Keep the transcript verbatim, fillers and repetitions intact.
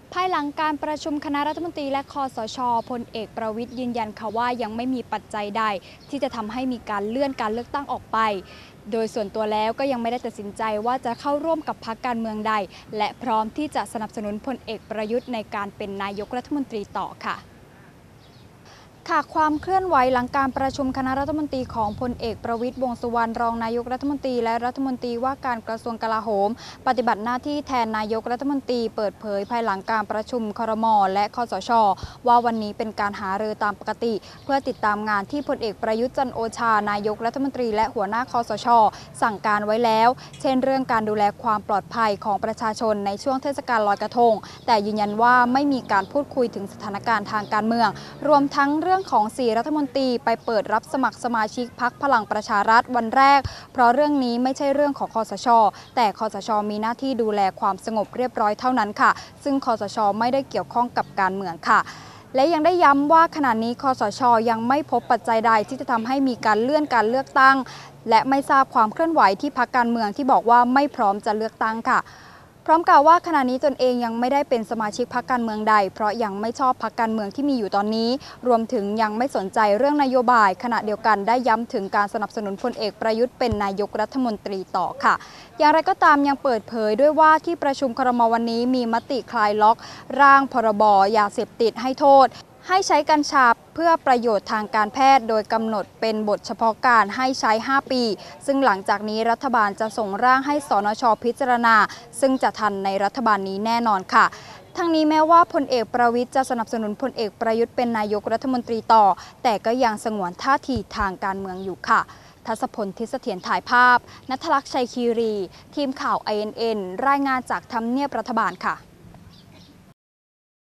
ภายหลังการประชุมคณะรัฐมนตรีและคสช.พลเอกประวิตรยืนยันค่ะว่ายังไม่มีปัจจัยใดที่จะทำให้มีการเลื่อนการเลือกตั้งออกไปโดยส่วนตัวแล้วก็ยังไม่ได้ตัดสินใจว่าจะเข้าร่วมกับพรรคการเมืองใดและพร้อมที่จะสนับสนุนพลเอกประยุทธ์ในการเป็นนายกรัฐมนตรีต่อค่ะค่ะความเคลื่อนไหวหลังการประชุมคณะรัฐมนตรีของพลเอกประวิตร วงษ์สุวรรณรองนายกรัฐมนตรีและรัฐมนตรีว่าการกระทรวงกลาโหมปฏิบัติหน้าที่แทนนายกรัฐมนตรีเปิดเผยภายหลังการประชุมครม.และคสช.ว่าวันนี้เป็นการหารือตามปกติเพื่อติดตามงานที่พลเอกประยุทธ์จันทร์โอชานายกรัฐมนตรีและหัวหน้าคสช.สั่งการไว้แล้วเช่นเรื่องการดูแลความปลอดภัยของประชาชนในช่วงเทศกาลลอยกระทงแต่ยืนยันว่าไม่มีการพูดคุยถึงสถานการณ์ทางการเมืองรวมทั้งเรื่องของสี่รัฐมนตรีไปเปิดรับสมัครสมาชิกพรรคพลังประชารัฐวันแรกเพราะเรื่องนี้ไม่ใช่เรื่องของคสช.แต่คสช.มีหน้าที่ดูแลความสงบเรียบร้อยเท่านั้นค่ะซึ่งคสช.ไม่ได้เกี่ยวข้องกับการเมืองค่ะและยังได้ย้ำว่าขณะนี้คสช.ยังไม่พบปัจจัยใดที่จะทำให้มีการเลื่อนการเลือกตั้งและไม่ทราบความเคลื่อนไหวที่พรรคการเมืองที่บอกว่าไม่พร้อมจะเลือกตั้งค่ะพร้อมกล่าวว่าขณะนี้ตนเองยังไม่ได้เป็นสมาชิกพรรคการเมืองใดเพราะยังไม่ชอบพรรคการเมืองที่มีอยู่ตอนนี้รวมถึงยังไม่สนใจเรื่องนโยบายขณะเดียวกันได้ย้ำถึงการสนับสนุนพลเอกประยุทธ์เป็นนายกรัฐมนตรีต่อค่ะอย่างไรก็ตามยังเปิดเผยด้วยว่าที่ประชุมครม.วันนี้มีมติคลายล็อกร่างพรบ.ยาเสพติดให้โทษให้ใช้กัญชาเพื่อประโยชน์ทางการแพทย์โดยกำหนดเป็นบทเฉพาะการให้ใช้ห้าปีซึ่งหลังจากนี้รัฐบาลจะส่งร่างให้สนช.พิจารณาซึ่งจะทันในรัฐบาลนี้แน่นอนค่ะทั้งนี้แม้ว่าพลเอกประวิตรจะสนับสนุนพลเอกประยุทธ์เป็นนายกรัฐมนตรีต่อแต่ก็ยังสงวนท่าทีทางการเมืองอยู่ค่ะทัศพล ทิศเสถียรถ่ายภาพณัฐลักษณ์ ชัยคีรีทีมข่าว ไอ เอ็น เอ็น รายงานจากทำเนียบรัฐบาลค่ะ